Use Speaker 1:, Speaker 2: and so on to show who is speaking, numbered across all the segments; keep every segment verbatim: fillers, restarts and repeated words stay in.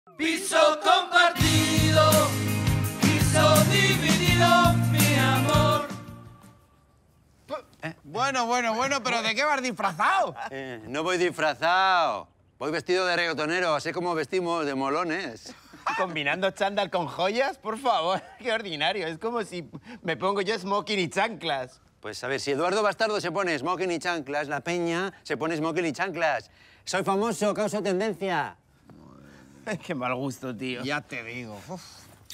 Speaker 1: Piso compartido, piso dividido, mi amor.
Speaker 2: ¿Eh? Bueno, bueno, bueno, pero ¿de qué vas disfrazado?
Speaker 3: Eh, no voy disfrazado. Voy vestido de reggaetonero, así como vestimos de molones.
Speaker 4: ¿Combinando chándal con joyas? Por favor, qué ordinario. Es como si me pongo yo smoking y chanclas.
Speaker 3: Pues a ver, si Eduardo Bastardo se pone smoking y chanclas, la peña se pone smoking y chanclas. Soy famoso, causo tendencia.
Speaker 4: Qué mal gusto, tío.
Speaker 2: Ya te digo. Uf.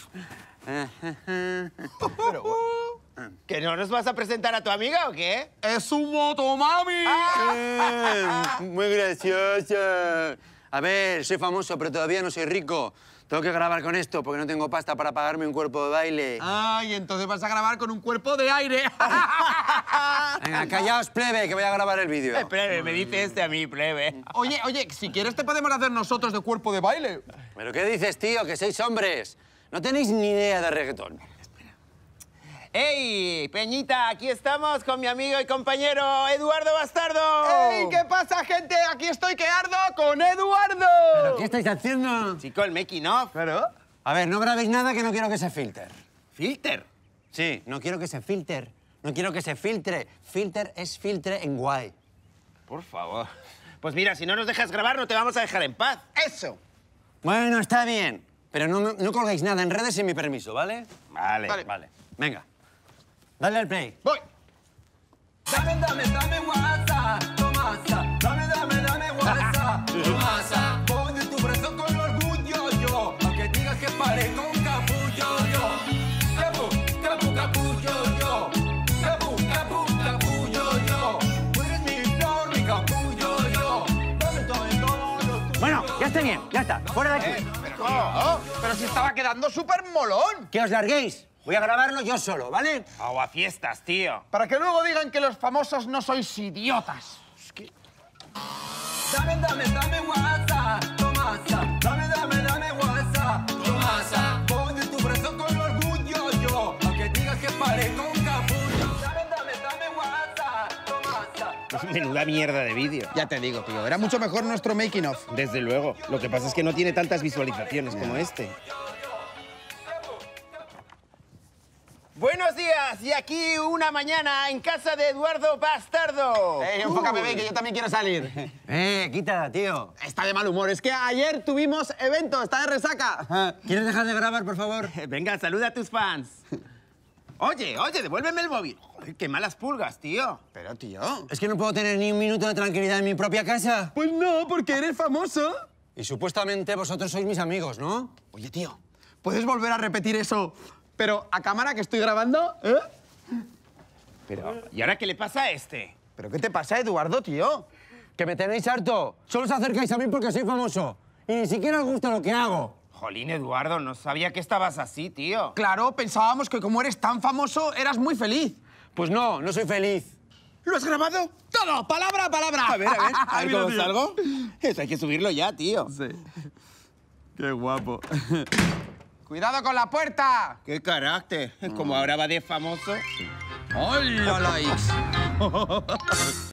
Speaker 4: Pero, ¿que no nos vas a presentar a tu amiga o qué?
Speaker 2: ¡Es un motomami!
Speaker 3: Eh, muy gracioso. A ver, soy famoso, pero todavía no soy rico. Tengo que grabar con esto porque no tengo pasta para pagarme un cuerpo de baile.
Speaker 2: Ay, entonces vas a grabar con un cuerpo de aire.
Speaker 3: Venga, callaos, plebe, que voy a grabar el vídeo.
Speaker 4: Eh, plebe, me dice este a mí, plebe.
Speaker 2: Oye, oye, si quieres te podemos hacer nosotros de cuerpo de baile.
Speaker 3: ¿Pero qué dices, tío? Que sois hombres. No tenéis ni idea de reggaetón.
Speaker 4: ¡Ey, Peñita! Aquí estamos con mi amigo y compañero Eduardo Bastardo.
Speaker 2: ¡Ey! ¿Qué pasa, gente? Aquí estoy que ardo con Eduardo.
Speaker 3: ¿Pero qué estáis haciendo?
Speaker 4: Chico, el making of.
Speaker 2: ¿Claro?
Speaker 3: A ver, no grabéis nada que no quiero que se filtre.
Speaker 4: ¿Filter?
Speaker 3: Sí, no quiero que se filtre. No quiero que se filtre. Filter es filtre en guay.
Speaker 4: Por favor. Pues mira, si no nos dejas grabar, no te vamos a dejar en paz.
Speaker 2: Eso.
Speaker 3: Bueno, está bien. Pero no, no colgáis nada en redes sin mi permiso, ¿vale?
Speaker 4: Vale.
Speaker 2: Vale.
Speaker 3: Vale. Venga. Dale al play.
Speaker 2: Voy.
Speaker 1: Dame, dame, dame WhatsApp, Tomasa. Dame, dame, dame WhatsApp, Tomasa. Voy de tu brazo con orgullo yo, aunque digas que parezco un capullo yo. Capu, capu, capullo yo. Capu, capu, capullo yo. Tú eres mi flor, mi capullo yo. Dame todo, todo lo tuyo.
Speaker 3: Bueno, ya está bien, ya está. Fuera de aquí.
Speaker 2: Oh, pero si estaba quedando súper molón.
Speaker 3: Que os larguéis. Voy a grabarlo yo solo, ¿vale?
Speaker 4: O a fiestas, tío.
Speaker 2: Para que luego digan que los famosos no sois idiotas. Es que...
Speaker 1: Dame, dame, dame WhatsApp, Tomasa. Dame, dame, dame WhatsApp, Tomasa. Voy de tu brazo con orgullo yo, aunque digas que parezco un capullo. Dame, dame, dame WhatsApp, Tomasa.
Speaker 4: Menuda mierda de vídeo.
Speaker 2: Ya te digo, tío, era mucho mejor nuestro making of.
Speaker 4: Desde luego. Lo que pasa es que no tiene tantas visualizaciones como este. Buenos días, y aquí una mañana en casa de Eduardo Bastardo.
Speaker 2: Ey, enfócame, ven, que yo también quiero salir.
Speaker 3: Eh, quita, tío.
Speaker 2: Está de mal humor, es que ayer tuvimos evento, está de resaca.
Speaker 3: ¿Quieres dejar de grabar, por favor?
Speaker 4: Venga, saluda a tus fans. Oye, oye, devuélveme el móvil. Joder, qué malas pulgas, tío.
Speaker 2: Pero, tío...
Speaker 3: ¿Es que no puedo tener ni un minuto de tranquilidad en mi propia casa?
Speaker 2: Pues no, porque eres famoso.
Speaker 3: Y supuestamente vosotros sois mis amigos, ¿no?
Speaker 2: Oye, tío, ¿puedes volver a repetir eso, pero a cámara que estoy grabando? ¿Eh?
Speaker 4: Pero, ¿y ahora qué le pasa a este?
Speaker 2: ¿Pero qué te pasa, Eduardo, tío?
Speaker 3: Que me tenéis harto. Solo os acercáis a mí porque soy famoso. Y ni siquiera os gusta lo que hago.
Speaker 4: Jolín, Eduardo, no sabía que estabas así, tío.
Speaker 2: Claro, pensábamos que como eres tan famoso, eras muy feliz.
Speaker 3: Pues no, no soy feliz.
Speaker 2: ¿Lo has grabado? Todo, palabra a palabra.
Speaker 4: A ver, a ver, a ver
Speaker 2: Mira,
Speaker 4: cómo
Speaker 2: tío.
Speaker 4: salgo. Eso hay que subirlo ya, tío.
Speaker 2: Sí. Qué guapo. ¡Cuidado con la puerta!
Speaker 4: ¡Qué carácter! Como ahora va de famoso.
Speaker 2: ¡Hola, likes!